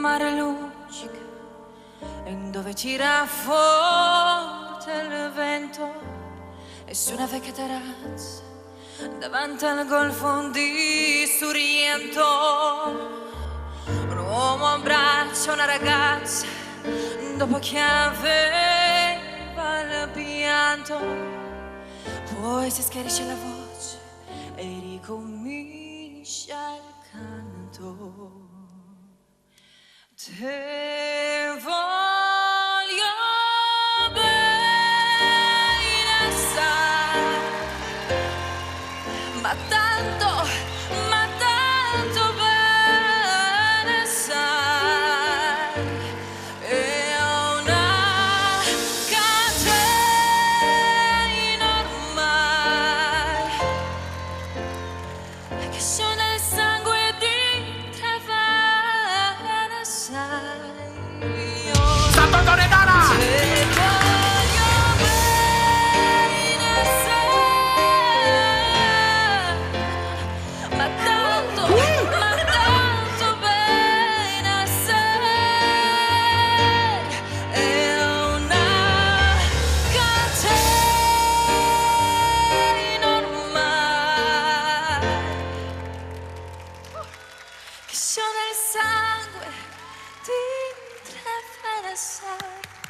mare luccica e dove tira forte il vento, e su una vecchia terrazza davanti al golfo di Sorrento un uomo abbraccia una ragazza dopo che aveva il pianto, poi si schiarisce la voce e ricomincia il canto. Te voglio bene assai, ma tanto bene sai, e ho una catena ormai che scioglie il sangue di Trevene, sai. Santo Toledana! Che scioglie il sangue di Trevene, sai.